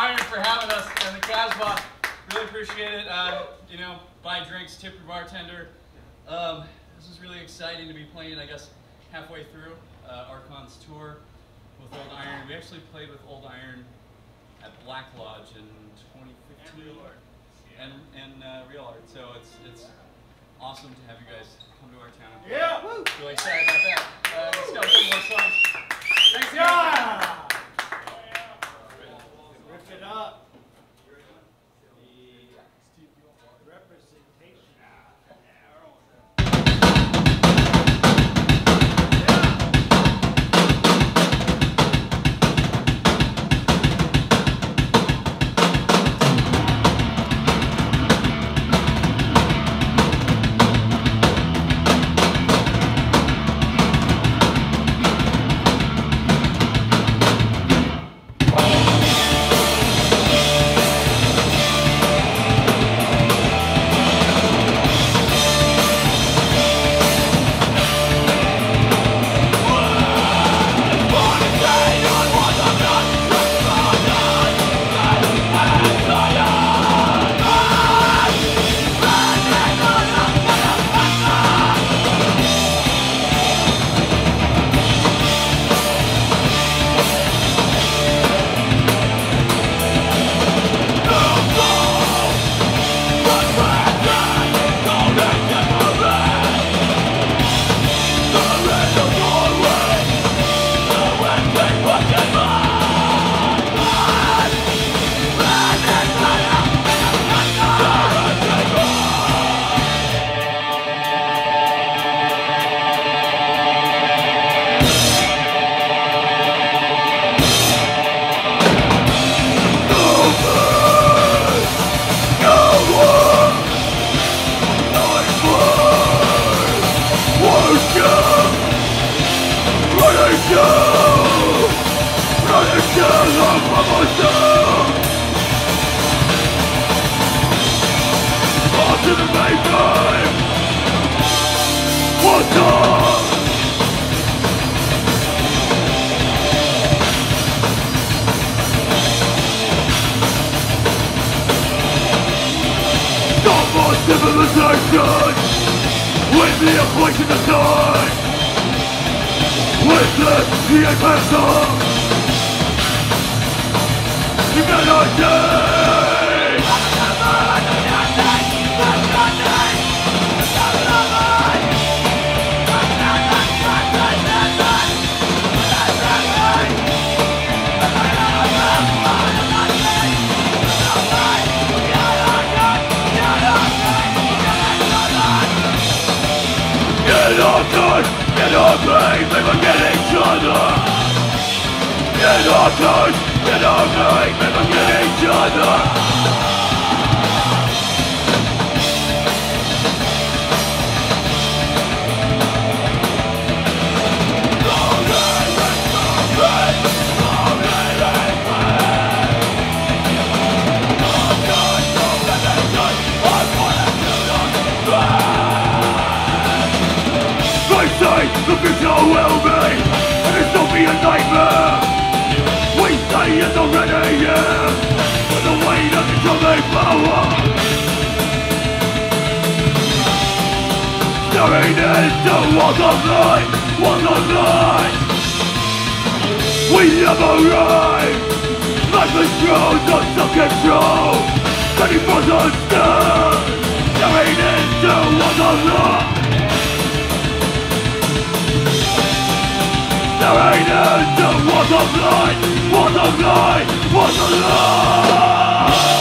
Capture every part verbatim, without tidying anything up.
Iron for having us and the Casbah. Really appreciate it. Uh, you know, buy drinks, tip your bartender. Um, this is really exciting to be playing, I guess, halfway through uh, Archon's tour with Old Iron. We actually played with Old Iron at Black Lodge in twenty fifteen. And, and uh, Real Art. So it's it's awesome to have you guys come to our town. Yeah! Woo! Really excited about that. Uh, let's go some more songs. Thanks, yeah! Rip it up. Civilization, with the equation of time, with this the adventure, humanity. Get our time, get our pain, we forget each other. Get our time, get our pain, we forget each other. The future will be, and it's not be a nightmare. We say it's already here, with the weight of controlling power. Staring into walls of light, walls of light. We have arrived, like the thrones of self-control. twenty-four seven staring into walls of light. There ain't a walls of light, walls of light, walls of light.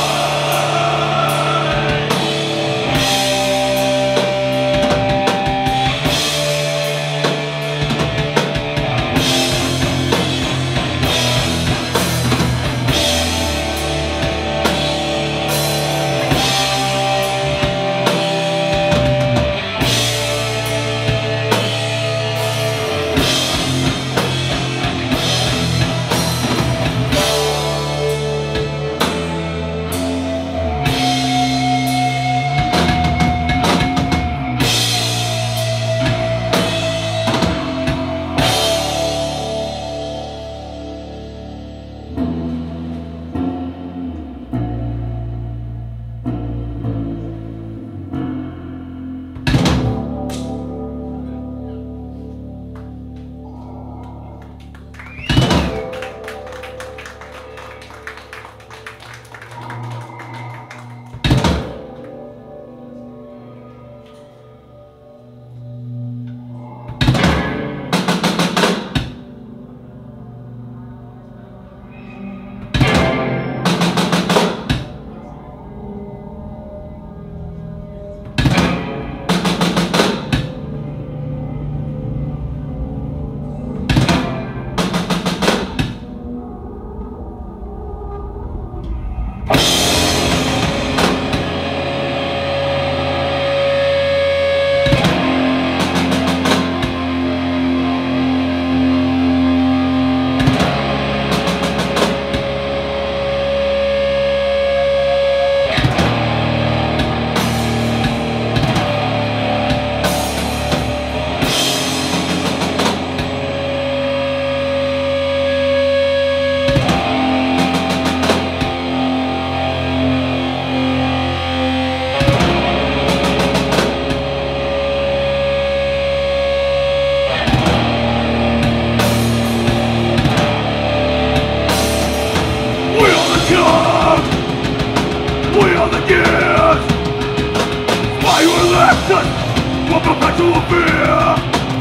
Perpetual fear,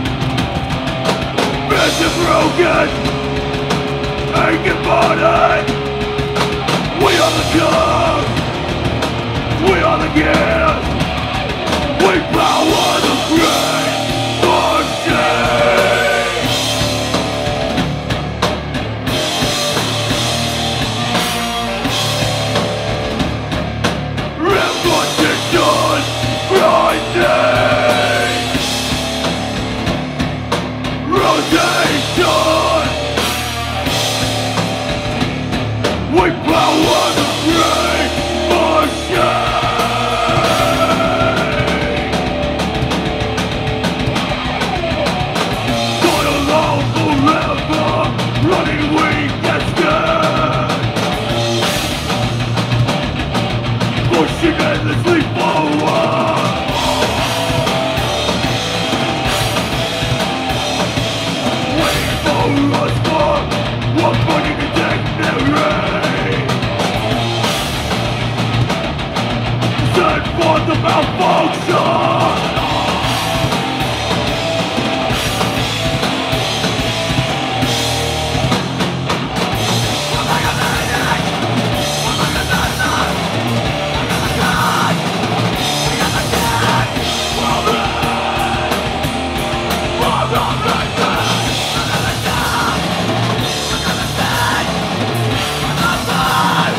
vision broken, aching body. We are the gods, we are the gears, we power the great machine. Repetition, grinding. We power the great machine. Not alone forever, running weak and scared, pushing endlessly forward. Waiting for us for one burning to take their reign. Send forth the malfunction.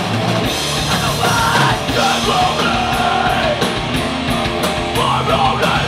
We're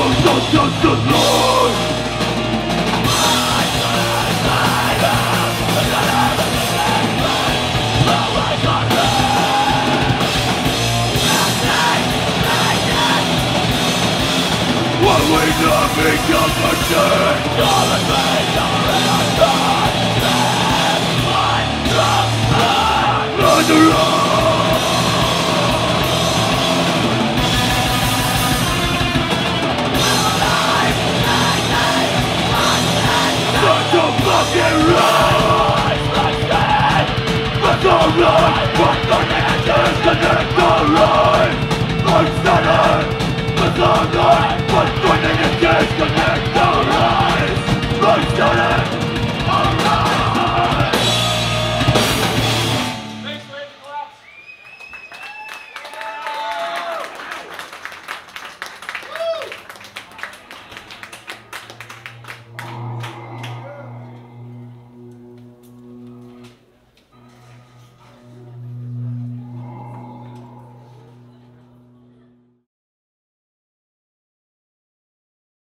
not just the Lord. When we not become the dead, all the things are in our thoughts. Let the light